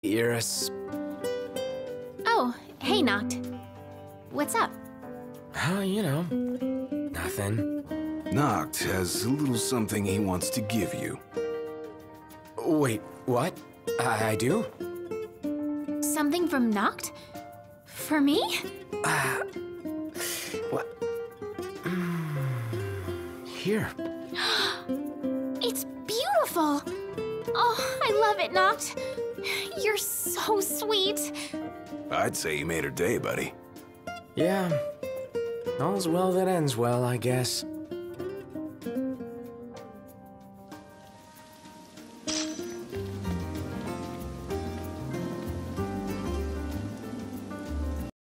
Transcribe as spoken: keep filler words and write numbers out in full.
You're a s- Oh, hey, Noct. What's up? Oh, you know, nothing. Noct has a little something he wants to give you. Wait, what? I, I do? Something from Noct? For me? Uh, what? Here. It's beautiful! Oh, I love it, Noct. You're so sweet. I'd say you made her day, buddy. Yeah. All's well that ends well, I guess.